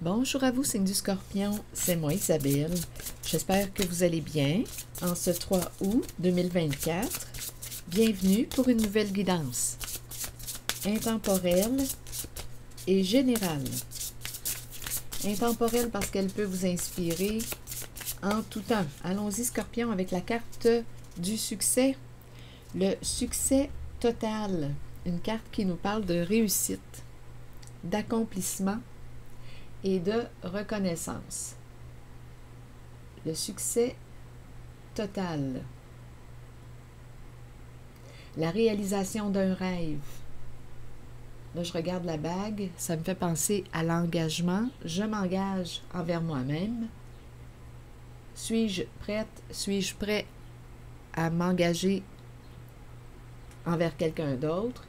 Bonjour à vous, signe du Scorpion, c'est moi Isabelle. J'espère que vous allez bien en ce 3 août 2024. Bienvenue pour une nouvelle guidance intemporelle et générale. Intemporelle parce qu'elle peut vous inspirer en tout temps. Allons-y Scorpion avec la carte du succès. Le succès total, une carte qui nous parle de réussite, d'accomplissement et de reconnaissance. Le succès total. La réalisation d'un rêve. Là, je regarde la bague, ça me fait penser à l'engagement. Je m'engage envers moi-même. Suis-je prête? Suis-je prêt à m'engager envers quelqu'un d'autre?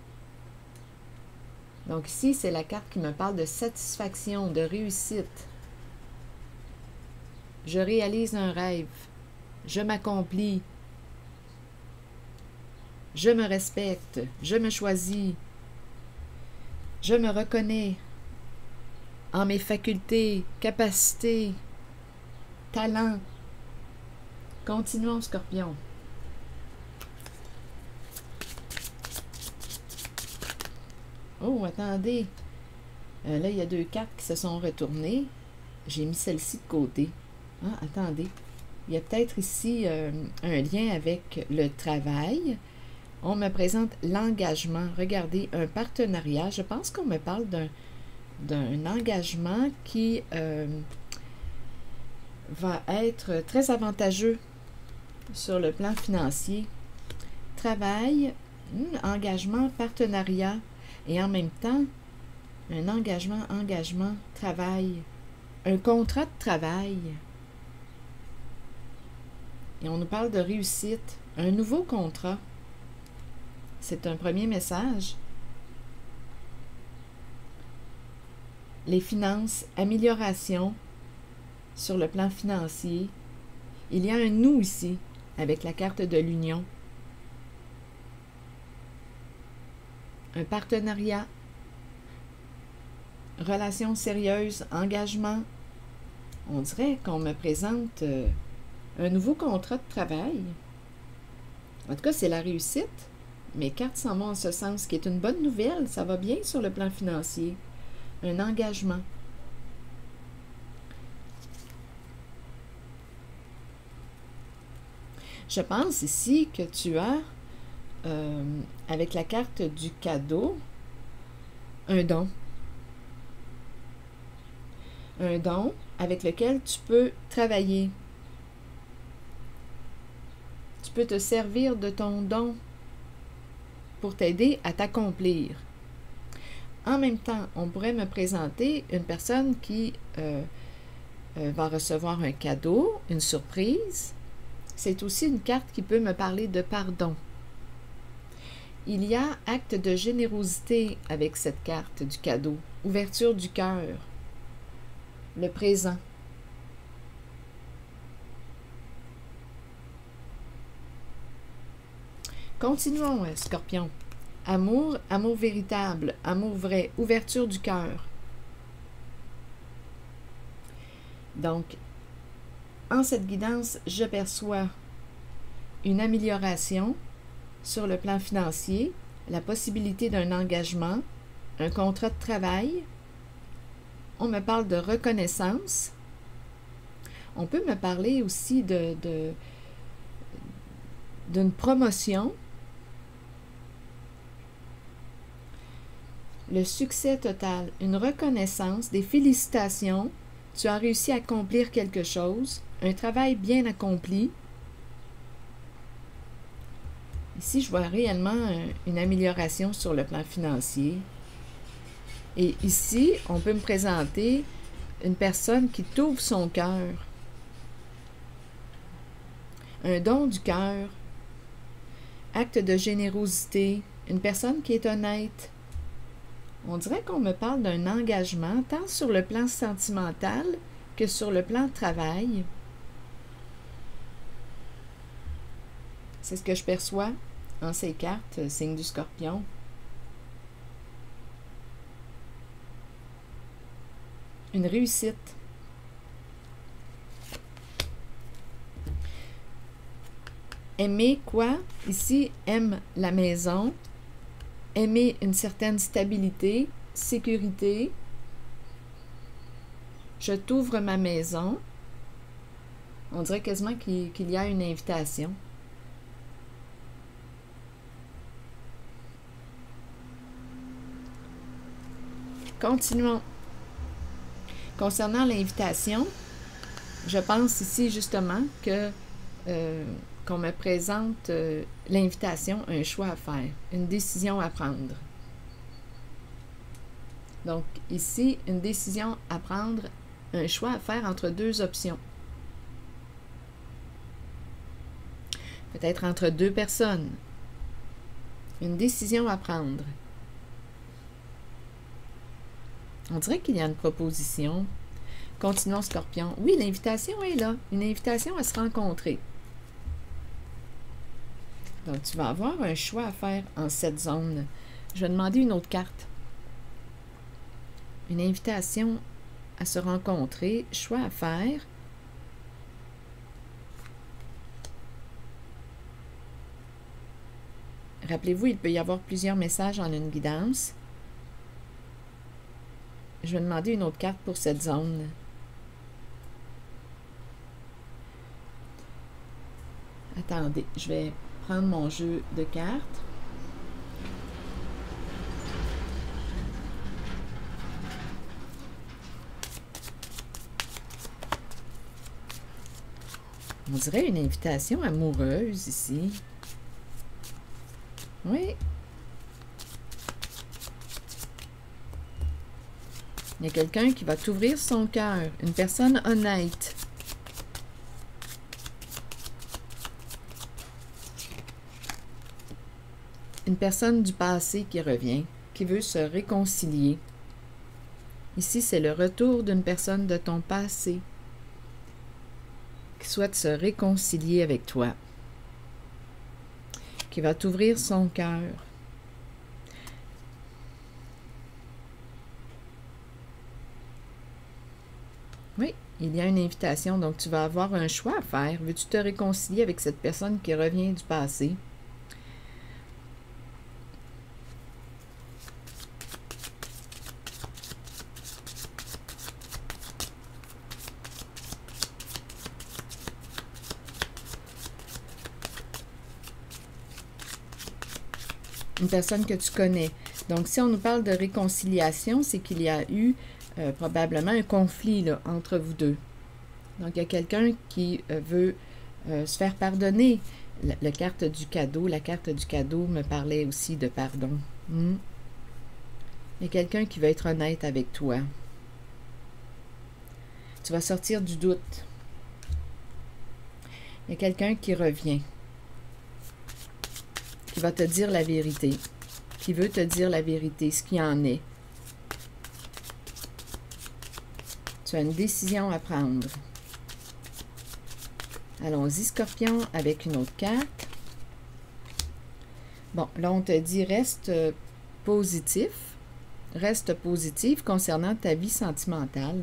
Donc ici, c'est la carte qui me parle de satisfaction, de réussite. Je réalise un rêve. Je m'accomplis. Je me respecte. Je me choisis. Je me reconnais en mes facultés, capacités, talents. Continuons, Scorpion. Oh, attendez. Là, il y a deux cartes qui se sont retournées. J'ai mis celle-ci de côté. Ah, attendez. Il y a peut-être ici un lien avec le travail. On me présente l'engagement. Regardez, un partenariat. Je pense qu'on me parle d'un engagement qui va être très avantageux sur le plan financier. Travail, engagement, partenariat. Et en même temps, un engagement, travail, un contrat de travail. Et on nous parle de réussite, un nouveau contrat. C'est un premier message. Les finances, amélioration sur le plan financier. Il y a un nous ici, avec la carte de l'union. Un partenariat, relation sérieuse, engagement. On dirait qu'on me présente un nouveau contrat de travail. En tout cas, c'est la réussite. Mes cartes s'en vont en ce sens, ce qui est une bonne nouvelle. Ça va bien sur le plan financier. Un engagement. Je pense ici que tu as avec la carte du cadeau, un don. Un don avec lequel tu peux travailler. Tu peux te servir de ton don pour t'aider à t'accomplir. En même temps, on pourrait me présenter une personne qui va recevoir un cadeau, une surprise. C'est aussi une carte qui peut me parler de pardon. Il y a acte de générosité avec cette carte du cadeau. Ouverture du cœur. Le présent. Continuons, Scorpion. Amour, amour véritable, amour vrai, ouverture du cœur. Donc, en cette guidance, je perçois une amélioration sur le plan financier, la possibilité d'un engagement, un contrat de travail. On me parle de reconnaissance. On peut me parler aussi d'une promotion. Le succès total, une reconnaissance, des félicitations. Tu as réussi à accomplir quelque chose, un travail bien accompli. Ici, je vois réellement une amélioration sur le plan financier. Et ici, on peut me présenter une personne qui t'ouvre son cœur. Un don du cœur. Acte de générosité. Une personne qui est honnête. On dirait qu'on me parle d'un engagement, tant sur le plan sentimental que sur le plan travail. C'est ce que je perçois en ces cartes, signe du Scorpion. une réussite. Aimer quoi? Ici, aime la maison, aimer une certaine stabilité, sécurité. Je t'ouvre ma maison. On dirait quasiment qu'il y a une invitation. Continuons. Concernant l'invitation, je pense ici justement que qu'on me présente l'invitation, un choix à faire, une décision à prendre. Donc ici, une décision à prendre, un choix à faire entre deux options. Peut-être entre deux personnes. Une décision à prendre. On dirait qu'il y a une proposition. Continuons, Scorpion. Oui, l'invitation est là. Une invitation à se rencontrer. Donc, tu vas avoir un choix à faire en cette zone. Je vais demander une autre carte. Une invitation à se rencontrer. Choix à faire. Rappelez-vous, il peut y avoir plusieurs messages en une guidance. Je vais demander une autre carte pour cette zone. Attendez, je vais prendre mon jeu de cartes. On dirait une invitation amoureuse ici. Oui. Il y a quelqu'un qui va t'ouvrir son cœur, une personne honnête. Une personne du passé qui revient, qui veut se réconcilier. Ici, c'est le retour d'une personne de ton passé qui souhaite se réconcilier avec toi, qui va t'ouvrir son cœur. Oui, il y a une invitation, donc tu vas avoir un choix à faire. Veux-tu te réconcilier avec cette personne qui revient du passé? Une personne que tu connais. Donc, si on nous parle de réconciliation, c'est qu'il y a eu probablement un conflit là, entre vous deux. Donc, il y a quelqu'un qui veut se faire pardonner. La carte du cadeau me parlait aussi de pardon. Il y a quelqu'un qui veut être honnête avec toi. Tu vas sortir du doute. Il y a quelqu'un qui revient, qui va te dire la vérité, qui veut te dire la vérité, ce qu'il en est. Tu as une décision à prendre. Allons-y, Scorpion, avec une autre carte. Bon, là, on te dit reste positif. Reste positif concernant ta vie sentimentale.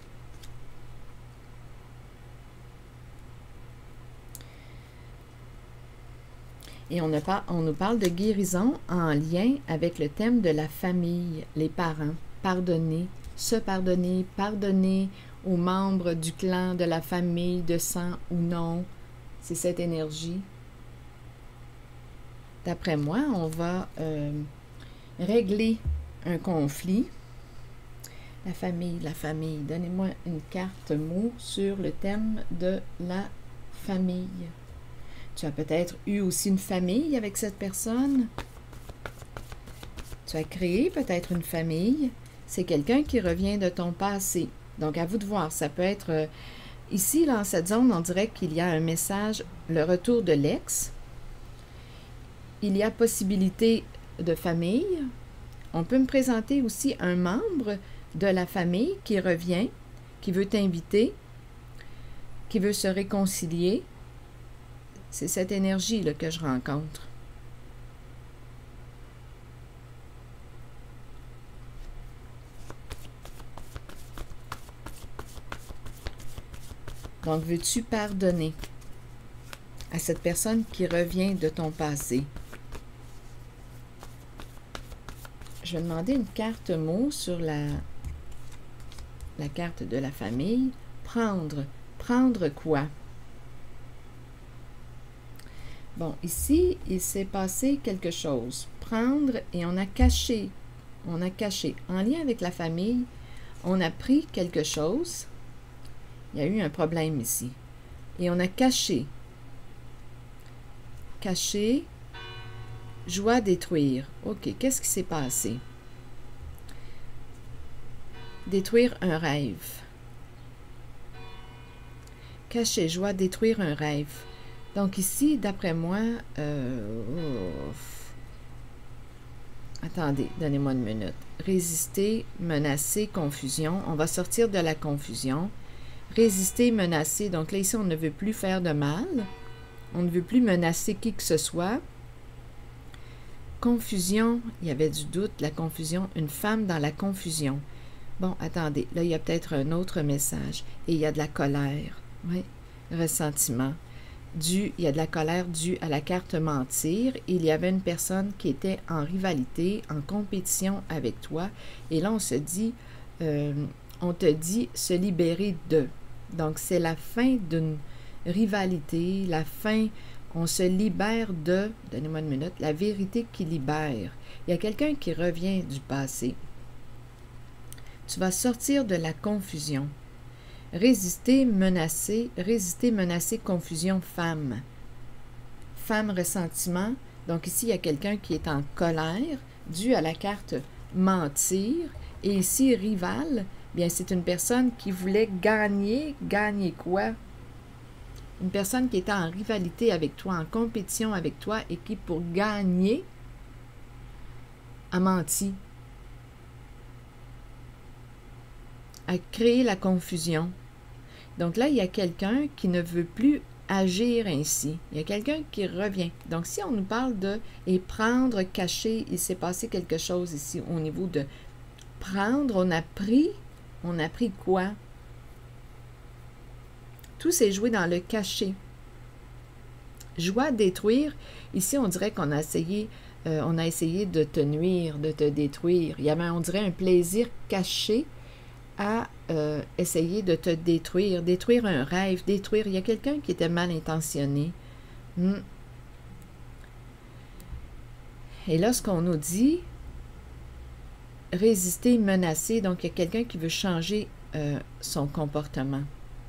Et on nous parle de guérison en lien avec le thème de la famille, les parents. Pardonner, se pardonner, pardonner aux membres du clan, de la famille, de sang ou non. C'est cette énergie. D'après moi, on va régler un conflit. La famille, la famille. Donnez-moi une carte mot sur le thème de la famille. Tu as peut-être eu aussi une famille avec cette personne. Tu as créé peut-être une famille. C'est quelqu'un qui revient de ton passé. Donc, à vous de voir. Ça peut être... ici, dans cette zone, on dirait qu'il y a un message, le retour de l'ex. Il y a possibilité de famille. On peut me présenter aussi un membre de la famille qui revient, qui veut t'inviter, qui veut se réconcilier. C'est cette énergie-là que je rencontre. Donc, veux-tu pardonner à cette personne qui revient de ton passé? Je vais demander une carte mot sur la carte de la famille. Prendre. Prendre quoi? Bon, ici, il s'est passé quelque chose. Prendre et on a caché. On a caché. En lien avec la famille, on a pris quelque chose. Il y a eu un problème ici. Et on a caché. Caché. Joie détruire. OK, qu'est-ce qui s'est passé? Détruire un rêve. Cacher, joie, détruire un rêve. Donc ici, d'après moi, attendez, donnez-moi une minute. Résister, menacer, confusion. On va sortir de la confusion. Résister, menacer. Donc là, ici, on ne veut plus faire de mal. On ne veut plus menacer qui que ce soit. Confusion, il y avait du doute, la confusion. Une femme dans la confusion. Bon, attendez, là, il y a peut-être un autre message. Et il y a de la colère. Oui, ressentiment. Il y a de la colère due à la carte mentir. Il y avait une personne qui était en rivalité, en compétition avec toi. Et là, on se dit, on te dit se libérer de. Donc, c'est la fin d'une rivalité, la fin, on se libère de, donnez-moi une minute, la vérité qui libère. Il y a quelqu'un qui revient du passé. Tu vas sortir de la confusion. Résister, menacer, confusion, femme. Femme, ressentiment. Donc ici, il y a quelqu'un qui est en colère, dû à la carte mentir. Et ici, rival, bien c'est une personne qui voulait gagner. Gagner quoi? Une personne qui était en rivalité avec toi, en compétition avec toi, et qui, pour gagner, a menti. A créé la confusion. Donc là, il y a quelqu'un qui ne veut plus agir ainsi. Il y a quelqu'un qui revient. Donc, si on nous parle de « et prendre, cacher », il s'est passé quelque chose ici au niveau de prendre. On a pris quoi? Tout s'est joué dans le caché. Joie, détruire. Ici, on dirait qu'on a essayé de te nuire, de te détruire. Il y avait, on dirait, un plaisir caché à essayer de te détruire, détruire un rêve, détruire. Il y a quelqu'un qui était mal intentionné. Et là, ce qu'on nous dit, résister, menacer, donc il y a quelqu'un qui veut changer son comportement.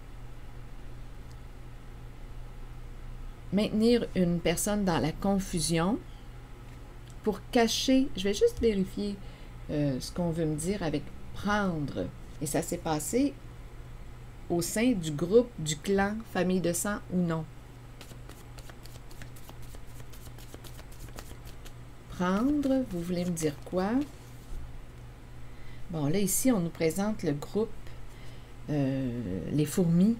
Maintenir une personne dans la confusion pour cacher, je vais juste vérifier ce qu'on veut me dire avec prendre. Et ça s'est passé au sein du groupe, du clan, famille de sang ou non. Prendre, vous voulez me dire quoi? Bon, là, ici, on nous présente le groupe, les fourmis.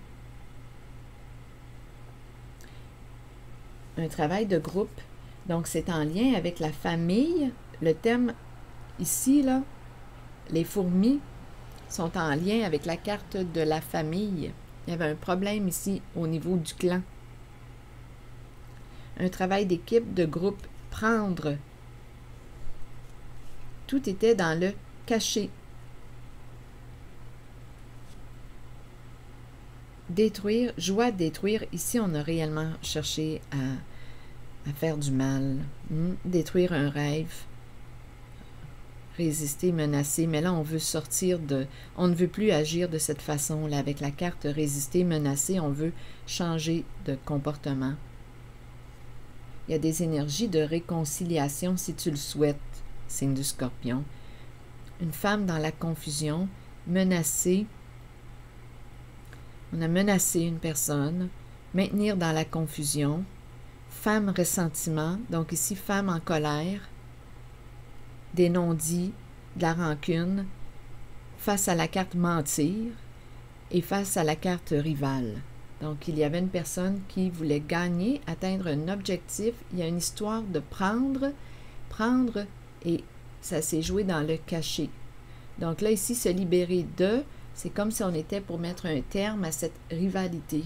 Un travail de groupe. Donc, c'est en lien avec la famille. Le thème ici, là, les fourmis sont en lien avec la carte de la famille. Il y avait un problème ici au niveau du clan. Un travail d'équipe, de groupe, prendre. Tout était dans le caché. Détruire, joie, détruire. Ici, on a réellement cherché à faire du mal. Détruire un rêve. Résister, menacer, mais là, on veut sortir de... On ne veut plus agir de cette façon-là. Avec la carte résister, menacer, on veut changer de comportement. Il y a des énergies de réconciliation si tu le souhaites, signe du Scorpion. Une femme dans la confusion, menacée. On a menacé une personne, maintenir dans la confusion. Femme, ressentiment, donc ici, femme en colère. Des non-dits, de la rancune, face à la carte mentir et face à la carte rivale. Donc, il y avait une personne qui voulait gagner, atteindre un objectif. Il y a une histoire de prendre, et ça s'est joué dans le caché. Donc là, ici, se libérer de, C'est comme si on était pour mettre un terme à cette rivalité.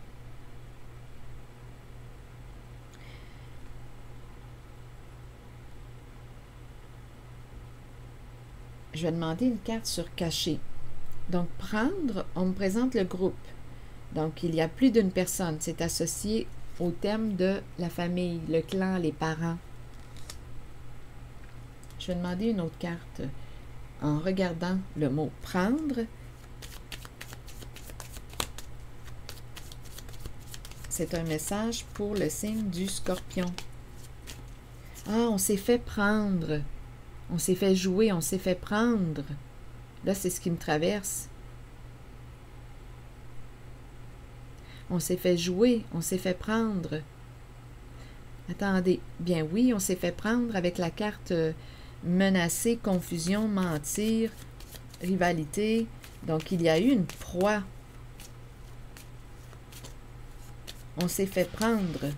Je vais demander une carte sur cacher. Donc, prendre, on me présente le groupe. Donc, il y a plus d'une personne. C'est associé au thème de la famille, le clan, les parents. Je vais demander une autre carte en regardant le mot « prendre ». C'est un message pour le signe du Scorpion. Ah, on s'est fait prendre. On s'est fait jouer, on s'est fait prendre. Là, c'est ce qui me traverse. On s'est fait jouer, on s'est fait prendre. Attendez, bien oui, on s'est fait prendre avec la carte menacer, confusion, mentir, rivalité. Donc, il y a eu une proie. On s'est fait prendre.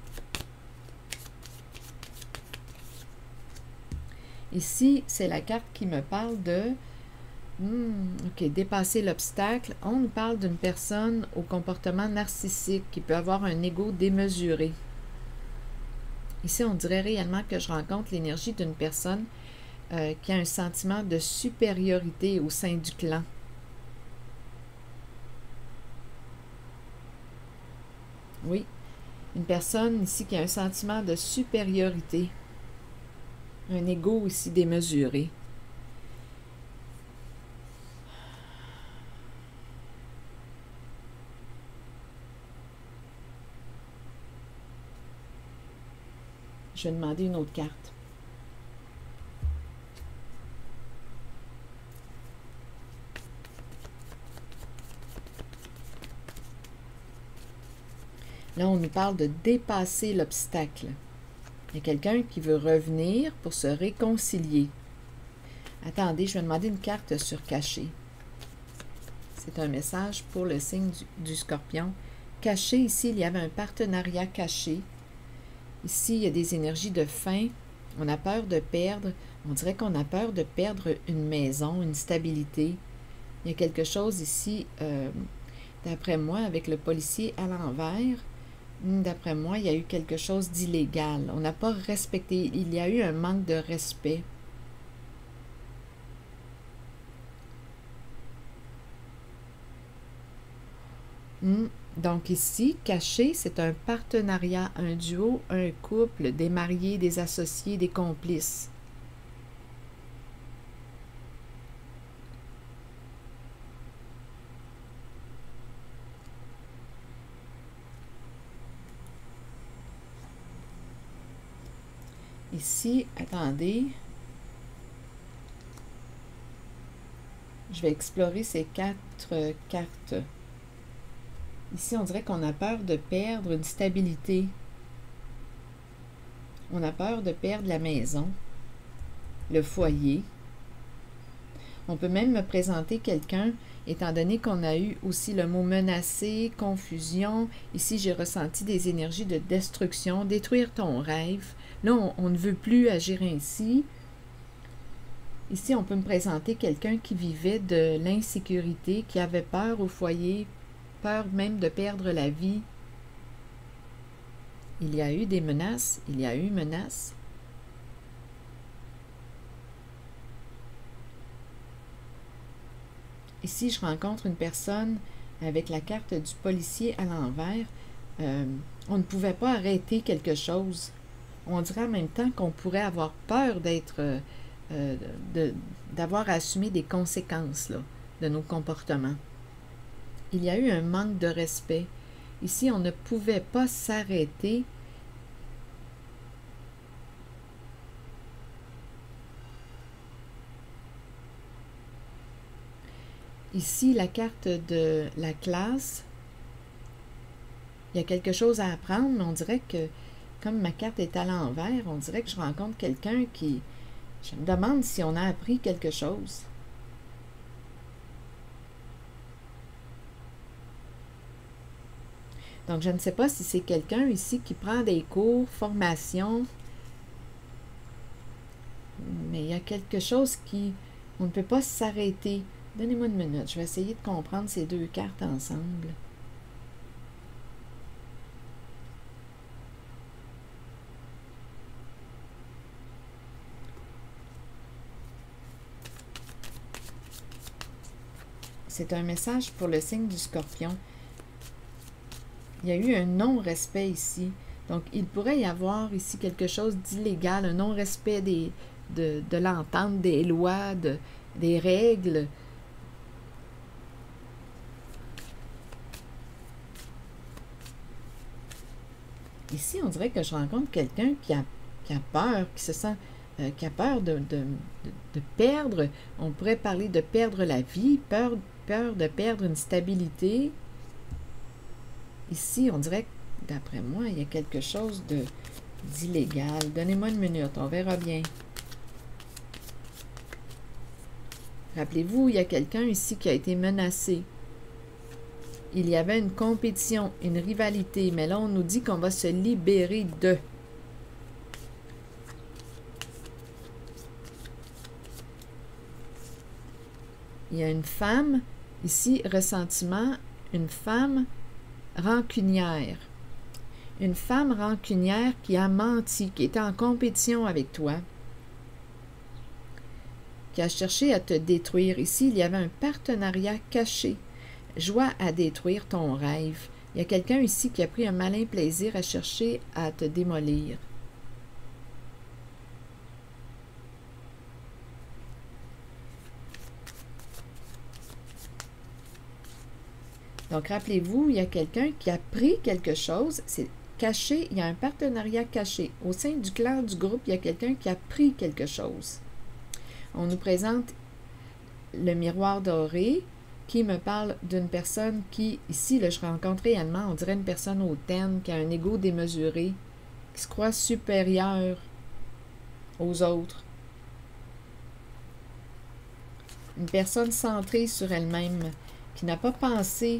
Ici, c'est la carte qui me parle de OK, dépasser l'obstacle. On nous parle d'une personne au comportement narcissique qui peut avoir un ego démesuré. Ici, on dirait réellement que je rencontre l'énergie d'une personne qui a un sentiment de supériorité au sein du clan. Oui, une personne ici qui a un sentiment de supériorité. Un ego ici démesuré. Je vais demander une autre carte. Là, on nous parle de dépasser l'obstacle. Il y a quelqu'un qui veut revenir pour se réconcilier. Attendez, je vais demander une carte sur caché. C'est un message pour le signe du Scorpion. Caché, ici, il y avait un partenariat caché. Ici, il y a des énergies de faim. On a peur de perdre. On dirait qu'on a peur de perdre une maison, une stabilité. Il y a quelque chose ici, d'après moi, avec le policier à l'envers. D'après moi, il y a eu quelque chose d'illégal. On n'a pas respecté. Il y a eu un manque de respect. Donc ici, caché, c'est un partenariat, un duo, un couple, des mariés, des associés, des complices. Ici, attendez. Je vais explorer ces 4 cartes. Ici, on dirait qu'on a peur de perdre une stabilité. On a peur de perdre la maison, le foyer. On peut même me présenter quelqu'un, étant donné qu'on a eu aussi le mot menacer, confusion. Ici, j'ai ressenti des énergies de destruction, détruire ton rêve. Là, on ne veut plus agir ainsi. Ici, on peut me présenter quelqu'un qui vivait de l'insécurité, qui avait peur au foyer, peur même de perdre la vie. Il y a eu des menaces, il y a eu menaces. Ici, je rencontre une personne avec la carte du policier à l'envers. On ne pouvait pas arrêter quelque chose. On dirait en même temps qu'on pourrait avoir peur d'être, d'avoir à assumer des conséquences là, de nos comportements. Il y a eu un manque de respect. Ici, on ne pouvait pas s'arrêter. Ici, la carte de la classe. Il y a quelque chose à apprendre, mais on dirait que, comme ma carte est à l'envers, on dirait que je rencontre quelqu'un qui... Je me demande si on a appris quelque chose. Donc, je ne sais pas si c'est quelqu'un ici qui prend des cours, formation, mais il y a quelque chose qui... On ne peut pas s'arrêter. Donnez-moi une minute, je vais essayer de comprendre ces deux cartes ensemble. C'est un message pour le signe du Scorpion. Il y a eu un non-respect ici. Donc, il pourrait y avoir ici quelque chose d'illégal, un non-respect de l'entente, des lois, des règles. Ici, on dirait que je rencontre quelqu'un qui a peur, qui se sent, qui a peur de perdre. On pourrait parler de perdre la vie, peur de perdre une stabilité. Ici, on dirait que, d'après moi, il y a quelque chose d'illégal. Donnez-moi une minute, on verra bien. Rappelez-vous, il y a quelqu'un ici qui a été menacé. Il y avait une compétition, une rivalité, mais là, on nous dit qu'on va se libérer d'eux. Il y a une femme, ici, ressentiment, une femme rancunière. Une femme rancunière qui a menti, qui était en compétition avec toi, qui a cherché à te détruire. Ici, il y avait un partenariat caché. Joie à détruire ton rêve. Il y a quelqu'un ici qui a pris un malin plaisir à chercher à te démolir. Donc, rappelez-vous, il y a quelqu'un qui a pris quelque chose, c'est caché, il y a un partenariat caché. Au sein du clan, du groupe, il y a quelqu'un qui a pris quelque chose. On nous présente le miroir doré, qui me parle d'une personne qui, ici, là, je rencontre réellement, on dirait une personne hautaine, qui a un ego démesuré, qui se croit supérieur aux autres. Une personne centrée sur elle-même, qui n'a pas pensé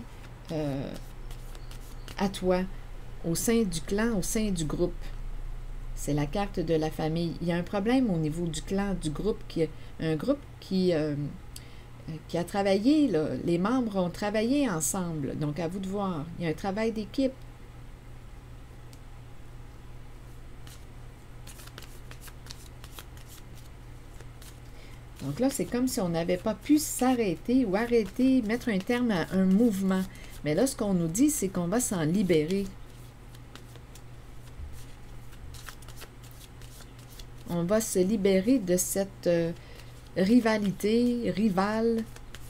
à toi, au sein du clan, au sein du groupe. C'est la carte de la famille. Il y a un problème au niveau du clan, du groupe, un groupe qui a travaillé, là. Les membres ont travaillé ensemble, donc à vous de voir. Il y a un travail d'équipe. Donc là, c'est comme si on n'avait pas pu s'arrêter ou arrêter, mettre un terme à un mouvement. Mais là, ce qu'on nous dit, c'est qu'on va s'en libérer. On va se libérer de cette rivalité, rivale.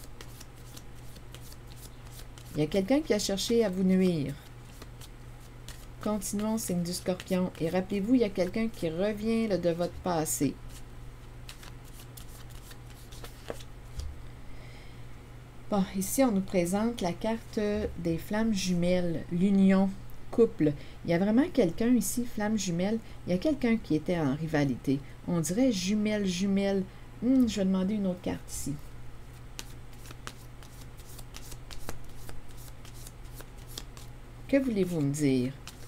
Il y a quelqu'un qui a cherché à vous nuire. Continuons, signe du Scorpion. Et rappelez-vous, il y a quelqu'un qui revient là, de votre passé. Bon, ici, on nous présente la carte des flammes jumelles, l'union, couple. Il y a vraiment quelqu'un ici, flamme jumelle. Il y a quelqu'un qui était en rivalité. On dirait jumelle, jumelle. Je vais demander une autre carte ici. Que voulez-vous me dire?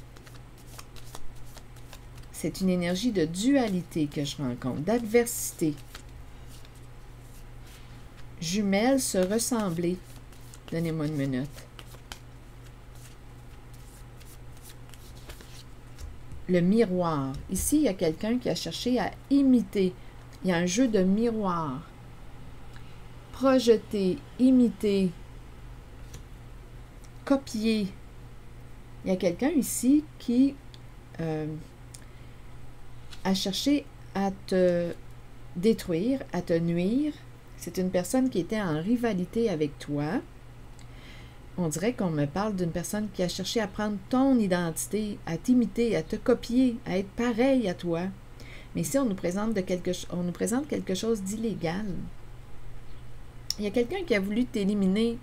C'est une énergie de dualité que je rencontre, d'adversité. Jumelles, se ressembler. Donnez-moi une minute. Le miroir. Ici, il y a quelqu'un qui a cherché à imiter. Il y a un jeu de miroir. Projeter, imiter, copier. Il y a quelqu'un ici qui a cherché à te détruire, à te nuire. C'est une personne qui était en rivalité avec toi. On dirait qu'on me parle d'une personne qui a cherché à prendre ton identité, à t'imiter, à te copier, à être pareil à toi. Mais ici, on nous présente quelque chose d'illégal. Il y a quelqu'un qui a voulu t'éliminer.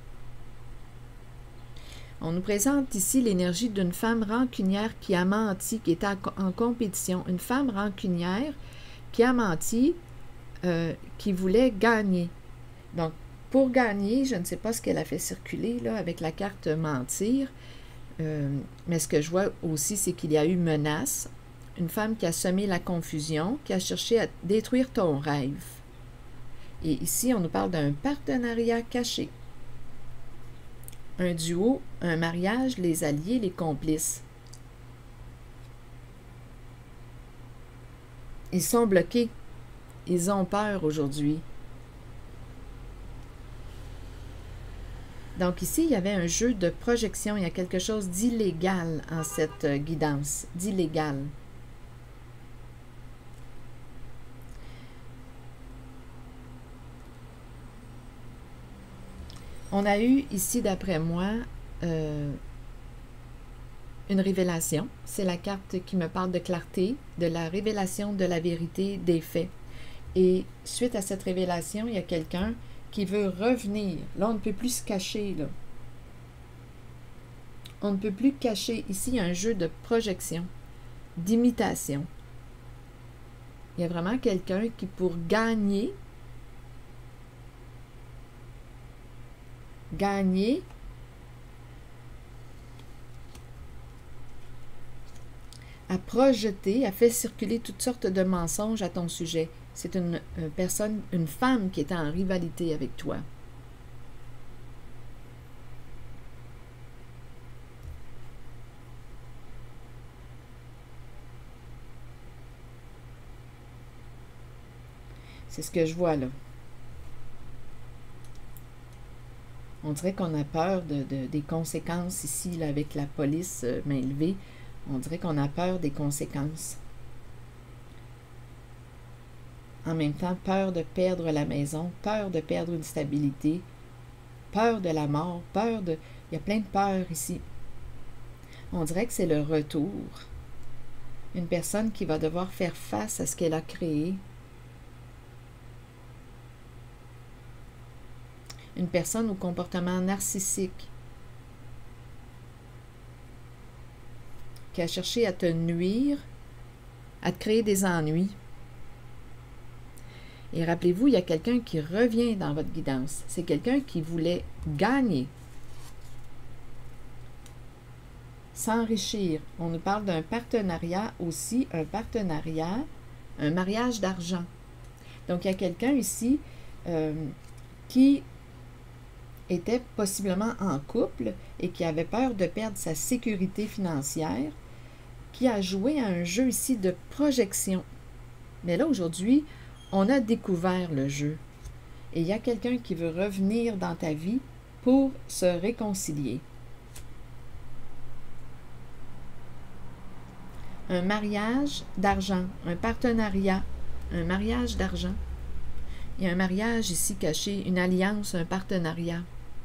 On nous présente ici l'énergie d'une femme rancunière qui a menti, qui était en compétition. Une femme rancunière qui a menti, qui voulait gagner. Donc, pour gagner, je ne sais pas ce qu'elle a fait circuler là avec la carte mentir, mais ce que je vois aussi, c'est qu'il y a eu menace. Une femme qui a semé la confusion, qui a cherché à détruire ton rêve. Et ici, on nous parle d'un partenariat caché. Un duo, un mariage, les alliés, les complices. Ils sont bloqués. Ils ont peur aujourd'hui. Donc ici, il y avait un jeu de projection. Il y a quelque chose d'illégal en cette guidance. D'illégal. On a eu ici, d'après moi, une révélation. C'est la carte qui me parle de clarté, de la révélation de la vérité des faits. Et suite à cette révélation, il y a quelqu'un qui veut revenir. Là, on ne peut plus se cacher. Là. On ne peut plus cacher. Ici, il y a un jeu de projection, d'imitation. Il y a vraiment quelqu'un qui, pour gagner, a projeté, a fait circuler toutes sortes de mensonges à ton sujet. C'est une personne, une femme qui est en rivalité avec toi. C'est ce que je vois là. On dirait qu'on a peur des conséquences ici, là, avec la police main levée. On dirait qu'on a peur des conséquences. En même temps, peur de perdre la maison, peur de perdre une stabilité, peur de la mort, peur de... Il y a plein de peurs ici. On dirait que c'est le retour. Une personne qui va devoir faire face à ce qu'elle a créé. Une personne au comportement narcissique qui a cherché à te nuire, à te créer des ennuis. Et rappelez-vous, il y a quelqu'un qui revient dans votre guidance. C'est quelqu'un qui voulait gagner, s'enrichir. On nous parle d'un partenariat aussi, un partenariat, un mariage d'argent. Donc, il y a quelqu'un ici qui était possiblement en couple et qui avait peur de perdre sa sécurité financière, qui a joué à un jeu ici de projection. Mais là, aujourd'hui, on a découvert le jeu. Et il y a quelqu'un qui veut revenir dans ta vie pour se réconcilier. Un mariage d'argent, un partenariat, un mariage d'argent. Il y a un mariage ici caché, une alliance, un partenariat.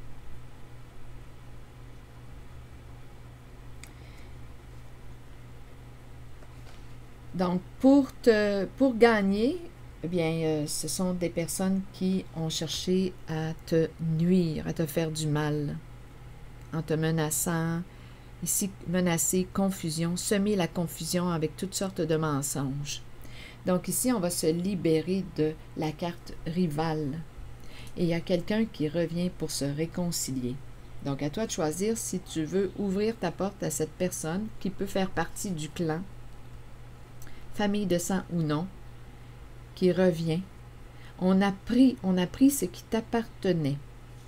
Donc, pour gagner, eh bien, ce sont des personnes qui ont cherché à te nuire, à te faire du mal, en te menaçant. Ici, menacer, confusion, semer la confusion avec toutes sortes de mensonges. Donc ici, on va se libérer de la carte rivale. Et il y a quelqu'un qui revient pour se réconcilier. Donc, à toi de choisir si tu veux ouvrir ta porte à cette personne qui peut faire partie du clan, famille de sang ou non, qui revient. On a pris ce qui t'appartenait.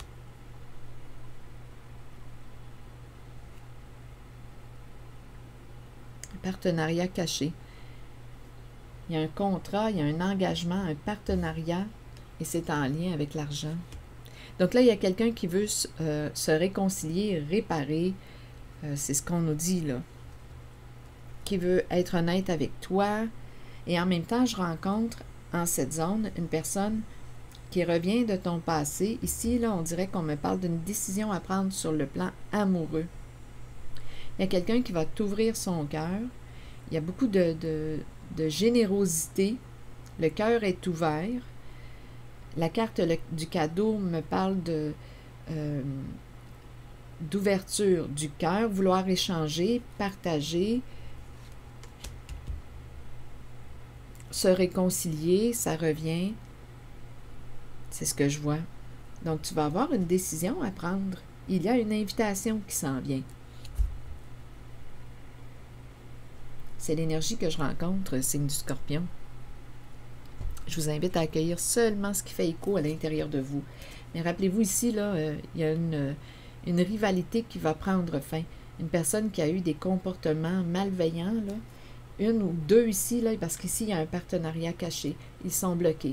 Partenariat caché. Il y a un contrat, il y a un engagement, un partenariat, et c'est en lien avec l'argent. Donc là, il y a quelqu'un qui veut se réconcilier, réparer, c'est ce qu'on nous dit là, qui veut être honnête avec toi, et en même temps, je rencontre en cette zone une personne qui revient de ton passé. Ici, là, on dirait qu'on me parle d'une décision à prendre sur le plan amoureux. Il y a quelqu'un qui va t'ouvrir son cœur. Il y a beaucoup de générosité. Le cœur est ouvert. La carte du cadeau me parle d'ouverture du cœur, vouloir échanger, partager, se réconcilier, ça revient. C'est ce que je vois. Donc, tu vas avoir une décision à prendre. Il y a une invitation qui s'en vient. C'est l'énergie que je rencontre, signe du Scorpion. Je vous invite à accueillir seulement ce qui fait écho à l'intérieur de vous. Mais rappelez-vous ici, là, il y a une rivalité qui va prendre fin. Une personne qui a eu des comportements malveillants, là, une ou deux ici, là, parce qu'ici, il y a un partenariat caché. Ils sont bloqués.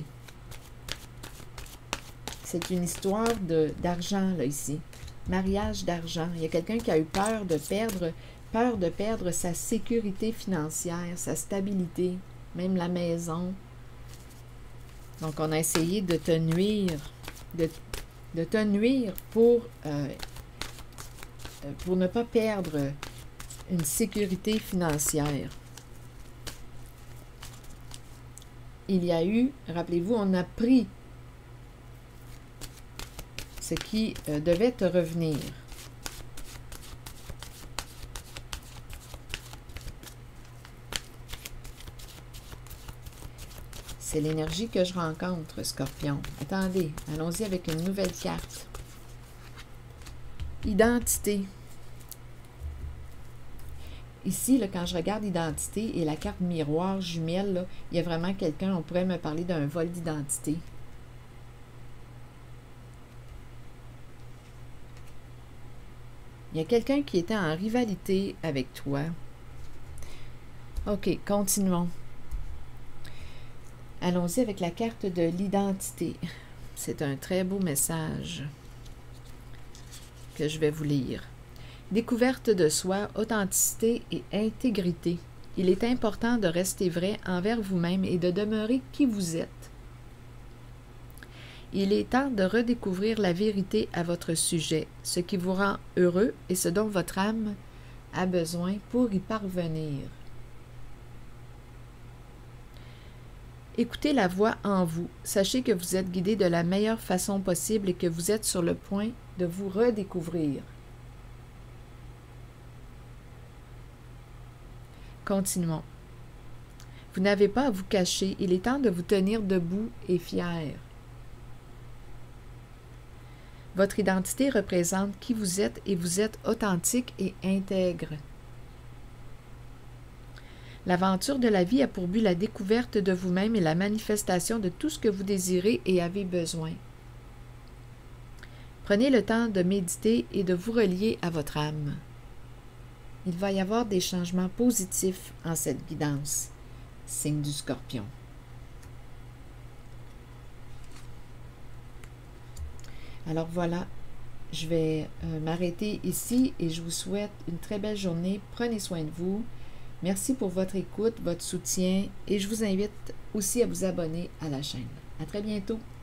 C'est une histoire d'argent, là, ici. Mariage d'argent. Il y a quelqu'un qui a eu peur de perdre sa sécurité financière, sa stabilité, même la maison. Donc, on a essayé de te nuire, de te nuire pour ne pas perdre une sécurité financière. Il y a eu, rappelez-vous, on a pris ce qui devait te revenir. C'est l'énergie que je rencontre, Scorpion. Attendez, allons-y avec une nouvelle carte. Identité. Ici, là, quand je regarde identité et la carte miroir jumelle, là, il y a vraiment quelqu'un, on pourrait me parler d'un vol d'identité. Il y a quelqu'un qui était en rivalité avec toi. OK, continuons. Allons-y avec la carte de l'identité. C'est un très beau message que je vais vous lire. Découverte de soi, authenticité et intégrité. Il est important de rester vrai envers vous-même et de demeurer qui vous êtes. Il est temps de redécouvrir la vérité à votre sujet, ce qui vous rend heureux et ce dont votre âme a besoin pour y parvenir. Écoutez la voix en vous. Sachez que vous êtes guidé de la meilleure façon possible et que vous êtes sur le point de vous redécouvrir. Continuons. Vous n'avez pas à vous cacher. Il est temps de vous tenir debout et fier. Votre identité représente qui vous êtes et vous êtes authentique et intègre. L'aventure de la vie a pour but la découverte de vous-même et la manifestation de tout ce que vous désirez et avez besoin. Prenez le temps de méditer et de vous relier à votre âme. Il va y avoir des changements positifs en cette guidance. Signe du Scorpion. Alors voilà, je vais m'arrêter ici et je vous souhaite une très belle journée. Prenez soin de vous. Merci pour votre écoute, votre soutien et je vous invite aussi à vous abonner à la chaîne. À très bientôt.